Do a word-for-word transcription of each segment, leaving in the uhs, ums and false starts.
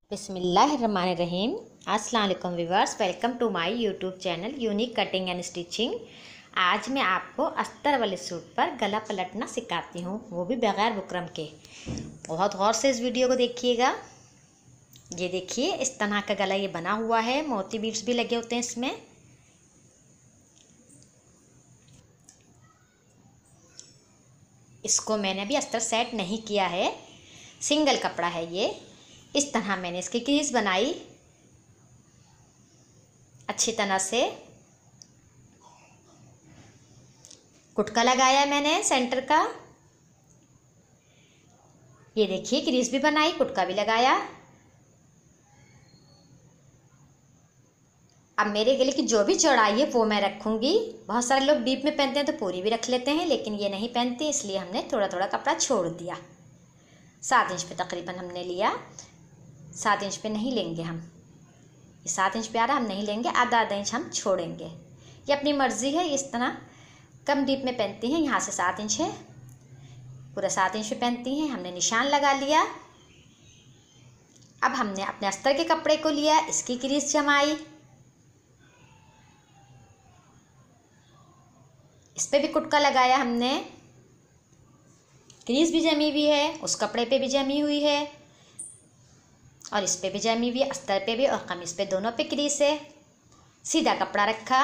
बिस्मिल्लाहिर्रहमानिर्रहीम। अस्सलाम वालेकुम viewers, welcome to my YouTube channel unique cutting and stitching. आज मैं आपको अस्तर वाले सूट पर गला पलटना सिखाती हूँ, वो भी बगैर बुकरम के। बहुत गौर से इस वीडियो को देखिएगा। ये देखिए, इस तरह का गला ये बना हुआ है, मोती बीड्स भी लगे होते हैं इसमें। इसको मैंने अभी अस्तर सेट नहीं किया है, सिंगल कपड़ा है ये। इस तरह मैंने इसकी क्रीज बनाई अच्छी तरह से, कुटका लगाया मैंने सेंटर का। ये देखिए, क्रीज भी बनाई, कुटका भी लगाया। अब मेरे गले की जो भी चौड़ाई है वो मैं रखूँगी। बहुत सारे लोग डीप में पहनते हैं तो पूरी भी रख लेते हैं, लेकिन ये नहीं पहनते, इसलिए हमने थोड़ा थोड़ा कपड़ा छोड़ दिया। सात इंच पे तकरीबन हमने लिया। सात इंच पे नहीं लेंगे हम, ये सात इंच पे आ रहा, हम नहीं लेंगे, आधा आधा इंच हम छोड़ेंगे। ये अपनी मर्ज़ी है। इस तरह कम डीप में पहनती हैं, यहाँ से सात इंच है, पूरा सात इंच पे पहनती हैं। हमने निशान लगा लिया। अब हमने अपने अस्तर के कपड़े को लिया, इसकी क्रीज जमाई, इस पे भी कुटका लगाया हमने, क्रीज भी जमी हुई है, उस कपड़े पे भी जमी हुई है और इस पे भी जमी हुई है, अस्तर पे भी और कमीज पे, दोनों पे क्रीज है। सीधा कपड़ा रखा,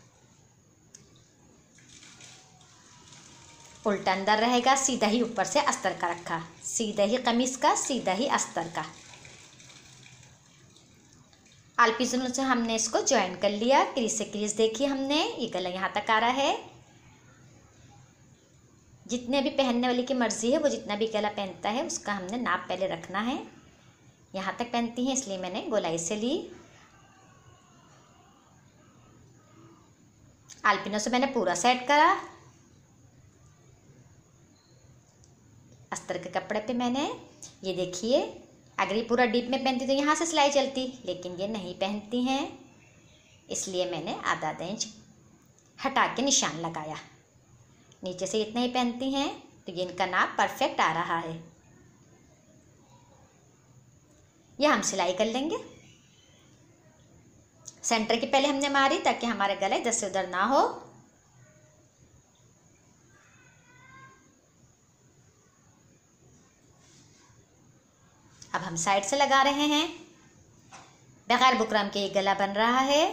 उल्टा अंदर रहेगा, सीधा ही ऊपर से अस्तर का रखा, सीधा ही कमीज का, सीधा ही अस्तर का। आलपी जुनून से हमने इसको ज्वाइन कर लिया। क्रीज से क्रीज देखिए हमने, ये गला यहाँ तक आ रहा है। जितने भी पहनने वाली की मर्ज़ी है, वो जितना भी गला पहनता है उसका हमने नाप पहले रखना है। यहाँ तक पहनती हैं इसलिए मैंने गोलाई से ली। आलपिनों से मैंने पूरा सेट करा। अस्तर के कपड़े पे मैंने, ये देखिए, अगर ये पूरा डीप में पहनती तो यहाँ से सिलाई चलती, लेकिन ये नहीं पहनती हैं, इसलिए मैंने आधा आधा इंच हटा के निशान लगाया। नीचे से इतना ही पहनती हैं तो ये इनका नाप परफेक्ट आ रहा है। यह हम सिलाई कर लेंगे। सेंटर की पहले हमने मारी ताकि हमारे गला इधर से उधर ना हो। अब हम साइड से लगा रहे हैं। बगैर बुकरम के ये गला बन रहा है,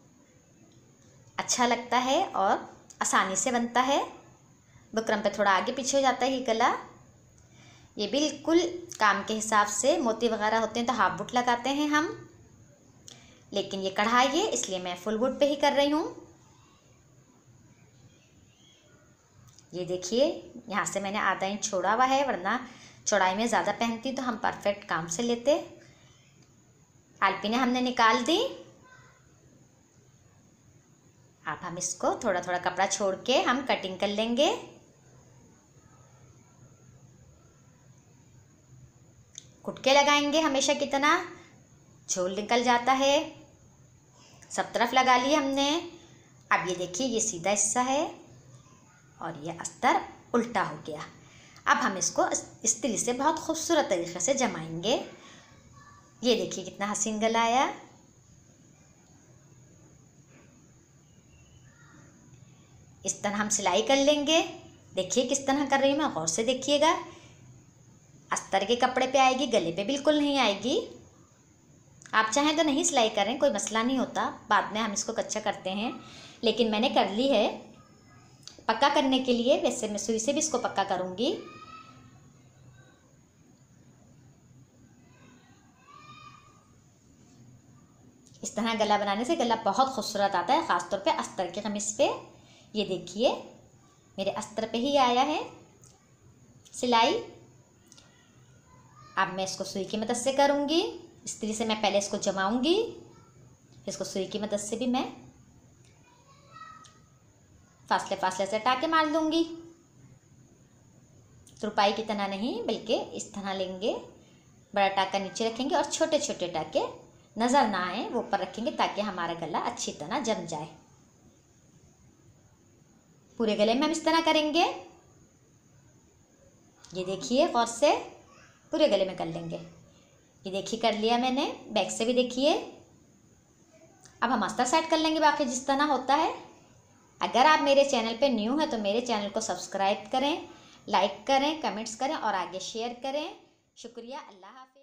अच्छा लगता है और आसानी से बनता है। बुकरम पे थोड़ा आगे पीछे हो जाता है ये गला। ये बिल्कुल काम के हिसाब से, मोती वगैरह होते हैं तो हाफ बुट लगाते हैं हम, लेकिन ये कढ़ाई है इसलिए मैं फुल बुट पे ही कर रही हूँ। ये देखिए, यहाँ से मैंने आधा इंच छोड़ा हुआ है, वरना चौड़ाई में ज़्यादा पहनती तो हम परफेक्ट काम से लेते। आलपी ने हमने निकाल दी। अब हम इसको थोड़ा थोड़ा कपड़ा छोड़ के हम कटिंग कर लेंगे। कुटके लगाएंगे हमेशा की तरह, झोल निकल जाता है। सब तरफ लगा लिए हमने। अब ये देखिए, ये सीधा हिस्सा है और ये अस्तर उल्टा हो गया। अब हम इसको इस्त्री से बहुत खूबसूरत तरीके से जमाएंगे। ये देखिए कितना हसीन गला आया। इस तरह हम सिलाई कर लेंगे। देखिए किस तरह कर रही हूँ मैं, गौर से देखिएगा। अस्तर के कपड़े पे आएगी, गले पे बिल्कुल नहीं आएगी। आप चाहें तो नहीं सिलाई करें, कोई मसला नहीं होता, बाद में हम इसको कच्चा करते हैं, लेकिन मैंने कर ली है पक्का करने के लिए। वैसे मैं सुई से भी इसको पक्का करूँगी। इस तरह गला बनाने से गला बहुत खूबसूरत आता है, ख़ासतौर पे अस्तर के कमीज़ पे। ये देखिए, मेरे अस्तर पे ही आया है सिलाई। अब मैं इसको सुई की मदद से करूँगी। इस्त्री से मैं पहले इसको जमाऊँगी, फिर इसको सुई की मदद से भी मैं फासले फासले से टाके मार लूँगी। तुरपाई की तरह नहीं, बल्कि इस तरह लेंगे, बड़ा टाका नीचे रखेंगे और छोटे छोटे टाके नज़र ना आए वो ऊपर रखेंगे, ताकि हमारा गला अच्छी तरह जम जाए। पूरे गले में हम इस तरह करेंगे। ये देखिए, गौर से पूरे गले में कर लेंगे। ये देखिए कर लिया मैंने, बैक से भी देखिए। अब हम अस्तर सेट कर लेंगे बाकी जिस तरह होता है। अगर आप मेरे चैनल पे न्यू हैं तो मेरे चैनल को सब्सक्राइब करें, लाइक करें, कमेंट्स करें और आगे शेयर करें। शुक्रिया, अल्लाह हाफ़िज़।